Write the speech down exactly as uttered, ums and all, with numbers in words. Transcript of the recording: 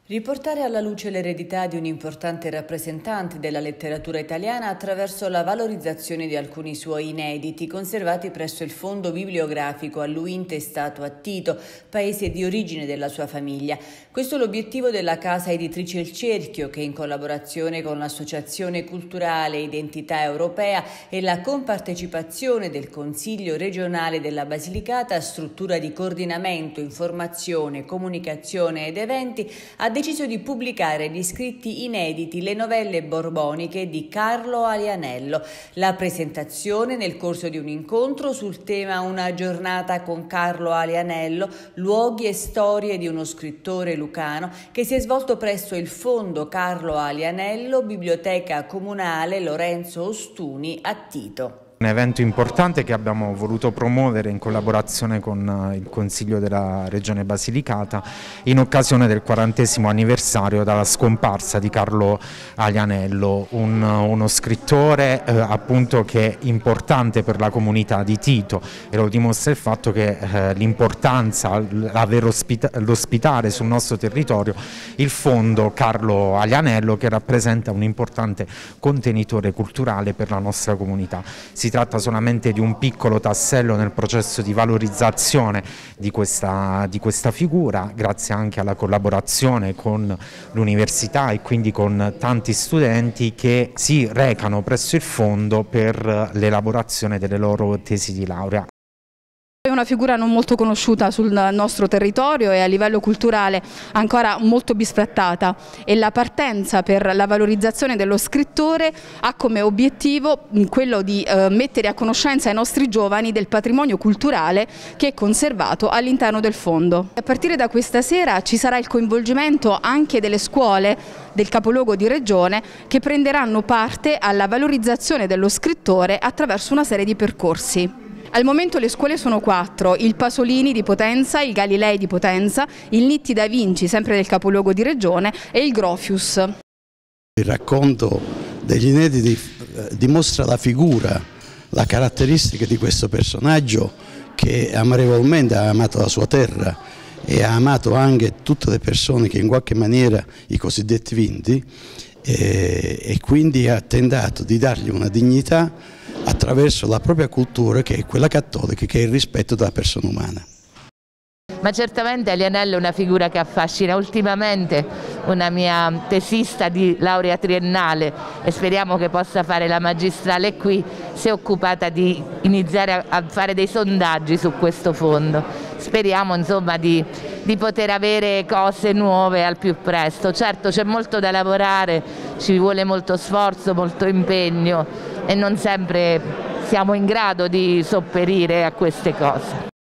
Riportare alla luce l'eredità di un importante rappresentante della letteratura italiana attraverso la valorizzazione di alcuni suoi inediti conservati presso il fondo bibliografico a lui intestato a Tito, paese di origine della sua famiglia. Questo è l'obiettivo della casa editrice Il Cerchio, che in collaborazione con l'Associazione Culturale Identità Europea e la compartecipazione del Consiglio regionale della Basilicata, struttura di coordinamento, informazione, comunicazione ed eventi, ha deciso di pubblicare gli scritti inediti Le novelle borboniche di Carlo Alianello. La presentazione nel corso di un incontro sul tema Una giornata con Carlo Alianello, luoghi e storie di uno scrittore lucano, che si è svolto presso il Fondo Carlo Alianello, Biblioteca Comunale Lorenzo Ostuni a Tito. Un evento importante che abbiamo voluto promuovere in collaborazione con il Consiglio della Regione Basilicata in occasione del quarantesimo anniversario dalla scomparsa di Carlo Alianello, un, uno scrittore eh, appunto che è importante per la comunità di Tito, e lo dimostra il fatto che eh, l'importanza, l'aver ospita, l'ospitare sul nostro territorio il fondo Carlo Alianello, che rappresenta un importante contenitore culturale per la nostra comunità. Si tratta solamente di un piccolo tassello nel processo di valorizzazione di questa, di questa figura, grazie anche alla collaborazione con l'università e quindi con tanti studenti che si recano presso il fondo per l'elaborazione delle loro tesi di laurea. È una figura non molto conosciuta sul nostro territorio e a livello culturale ancora molto bisfrattata, e la partenza per la valorizzazione dello scrittore ha come obiettivo quello di eh, mettere a conoscenza i nostri giovani del patrimonio culturale che è conservato all'interno del fondo. A partire da questa sera ci sarà il coinvolgimento anche delle scuole del capoluogo di regione, che prenderanno parte alla valorizzazione dello scrittore attraverso una serie di percorsi. Al momento le scuole sono quattro: il Pasolini di Potenza, il Galilei di Potenza, il Nitti da Vinci, sempre del capoluogo di regione, e il Grofius. Il racconto degli inediti dimostra la figura, la caratteristica di questo personaggio che amorevolmente ha amato la sua terra e ha amato anche tutte le persone che in qualche maniera, i cosiddetti vinti, e, e quindi ha tentato di dargli una dignità attraverso la propria cultura, che è quella cattolica, che è il rispetto della persona umana. Ma certamente Alianello è una figura che affascina. Ultimamente una mia tesista di laurea triennale, e speriamo che possa fare la magistrale qui, si è occupata di iniziare a fare dei sondaggi su questo fondo. Speriamo insomma di, di poter avere cose nuove al più presto. Certo, c'è molto da lavorare, ci vuole molto sforzo, molto impegno, e non sempre siamo in grado di sopperire a queste cose.